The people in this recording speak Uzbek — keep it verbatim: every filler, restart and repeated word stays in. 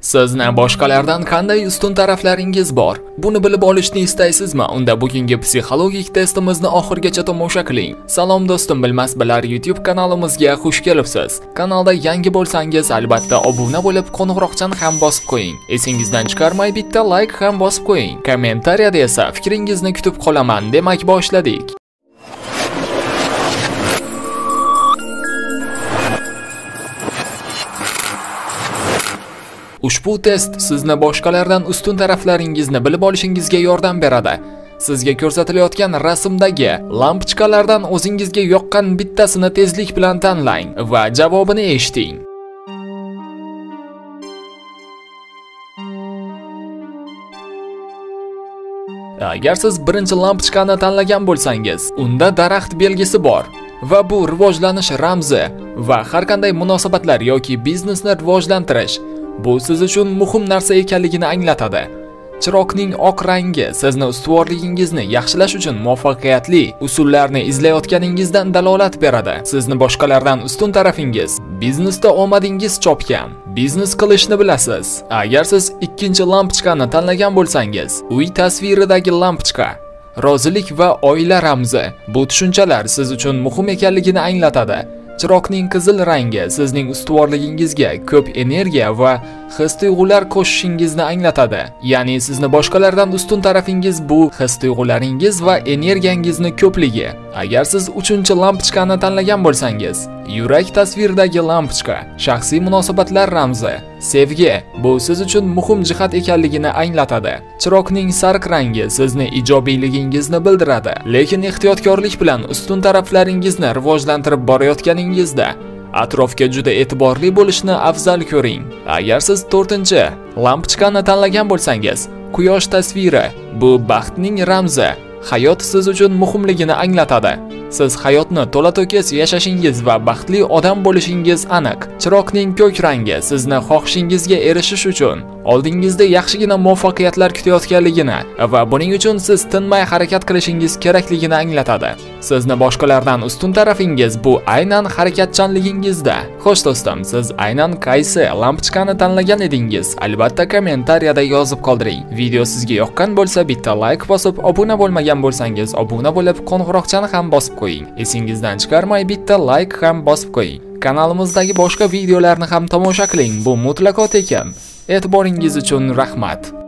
Sizni boshqalardan qanday ustun taraflaringiz bor? Buni bilib olishni istaysizmi? Unda bugungi psixologik testimizni oxirigacha tomosha qiling. Salom do'stim, bilmas bilar YouTube kanalimizga xush kelibsiz. Kanalda yangi bo'lsangiz, albatta obuna bo'lib, qo'ng'iroqchani ham bosib qo'ying. Esingizdan chiqarmay bitta like ham bosib qo'ying. Kommentariyada esa fikringizni kutib qolaman. Demak, boshladik. Ushbu test sizni boshqalardan ustun taraflaringizni bilib olishingizga yordam beradi. Sizga ko'rsatilayotgan rasmdagi lampochkalardan o'zingizga yoqqan bittasini tezlik bilan tanlang va javobini eshiting. Agar siz birinchi lampochkani tanlagan bo'lsangiz, unda daraxt belgisi bor va bu rivojlanish ramzi va har qanday munosabatlar yoki biznesni rivojlantirish bu siz uchun muhim narsa ekanligini anglatadi. Chiroqning oq rangi sizni ustuvorligingizni yaxshilash uchun muvaffaqiyatli usullarni izlayotganingizdan dalolat beradi. Sizni boshqalardan ustun tarafingiz, biznesda omadingiz chopgan, biznes qilishni bilasiz. Agar siz ikkinchi lampochkani tanlagan bo'lsangiz, uy tasviridagi lampochka, rozilik va oila ramzi bu tushunchalar siz uchun muhim ekanligini anglatadi. Chiroqning qizil rangi sizning ustuvorligingizga ko'p energiya va his-tuyg'ular qo'shishingizni anglatadi. Ya'ni sizni boshqalardan ustun tarafingiz bu his-tuyg'ularingiz va energiyangizni ko'pligi. Agar siz uchinchi lampochkani tanlagan bo'lsangiz, yurak tasviridagi lampochka, shaxsiy munosabatlar ramzi, sevgi bu siz uchun muhim jihat ekanligini anglatadi. Chiroqning sariq rangi sizni ijobiyligingizni bildiradi, lekin ehtiyotkorlik bilan ustun taraflaringizni rivojlantirib borayotganingizda atrofga juda e'tiborli bo'lishni afzal ko'ring. Agar siz to'rtinchi lampochkani tanlagan bo'lsangiz, quyosh tasviri bu baxtning ramzi, hayot siz uchun muhimligini anglatadi. Siz hayotni to'la-to'kis yashashingiz va baxtli odam bo'lishingiz aniq. Chiroqning ko'k rangi sizni xohishingizga erishish uchun oldingizda yaxshigina muvaffaqiyatlar kutayotganligini va buning uchun siz tinmay harakat qilishingiz kerakligini anglatadi. Sizni boshqalardan ustun tarafingiz bu aynan harakatchanligingizda. Xo'sh do'stim, siz aynan qaysi lampochkani tanlagan edingiz? Albatta kommentariyada yozib qoldiring. Video sizga yoqqan bo'lsa, bitta like bosib, obuna bo'lmagan bo'lsangiz, obuna bo'lib, qo'ng'iroqchani ham bosib qo'ying. Esingizdan chiqarmay bitta like ham bosib qo'ying. Kanalimizdagi boshqa videolarni ham tomosha qiling. Bu mutlaqo tekin. E'tiboringiz uchun rahmat.